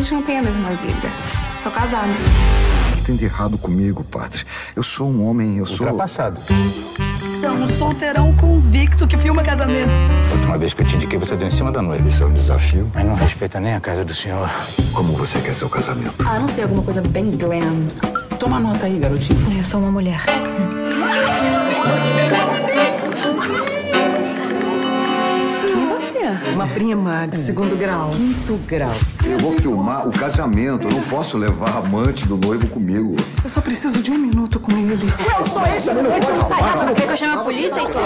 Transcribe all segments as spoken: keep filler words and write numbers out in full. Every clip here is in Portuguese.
gente não tem a mesma vida. Sou casada. O que tem de errado comigo, padre? Eu sou um homem, eu sou... ultrapassado. São um solteirão convicto que filma casamento. A última vez que eu te indiquei, você deu em cima da noiva. Esse é um desafio. Mas não respeita nem a casa do senhor. Como você quer seu casamento? Ah, não sei, alguma coisa bem glam. Toma nota aí, garotinho. Eu sou uma mulher. Quem é você? Uma prima de segundo grau. Quinto grau. Eu vou filmar o casamento. Eu não posso levar a amante do noivo comigo. Eu só preciso de um minuto com ele. Eu sou esse minuto. Você não quer que eu chame a polícia, então?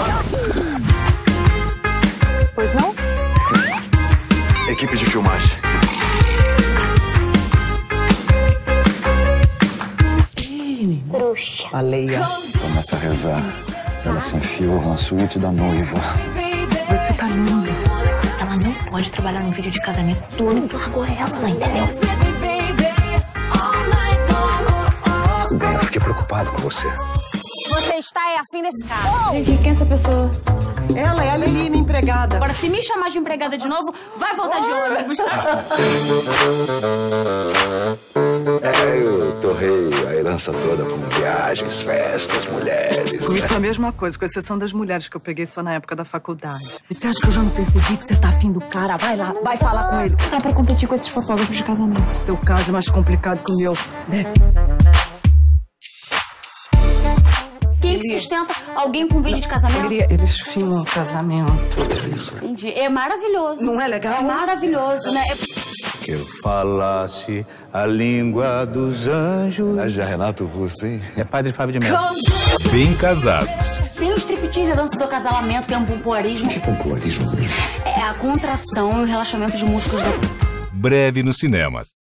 Pois não? Equipe de filmagem. Trouxa. A Leia. Começa a rezar. Ela se enfiou na suíte da noiva. Você tá linda. Ela não pode trabalhar num vídeo de casamento. Tu largou ela, entendeu? Tudo bem, eu fiquei preocupado com você. Você está aí afim desse cara. Gente, quem é essa pessoa? Ela é a Lili, minha empregada. Agora, se me chamar de empregada de novo, vai voltar de ônibus. É, eu torrei a herança toda com viagens, festas, mulheres. Comigo foi a mesma coisa, com exceção das mulheres que eu peguei só na época da faculdade. Você acha que eu já não percebi que você tá afim do cara? Vai lá, vai falar com ele. Dá pra competir com esses fotógrafos de casamento. Esse teu caso é mais complicado que o meu. Bebe. Quem que sustenta alguém com vídeo de casamento? Eles filmam casamento. Entendi. É maravilhoso. Não é legal? É maravilhoso, né? Que eu falasse a língua dos anjos. Ah, já Renato Russo, hein? É Padre Fábio de Mello. Bem Casados. Tem o striptease, a dança do acasalamento, tem um pompoarismo. Que popularismo mesmo. É a contração e o relaxamento de músculos da... Breve nos cinemas.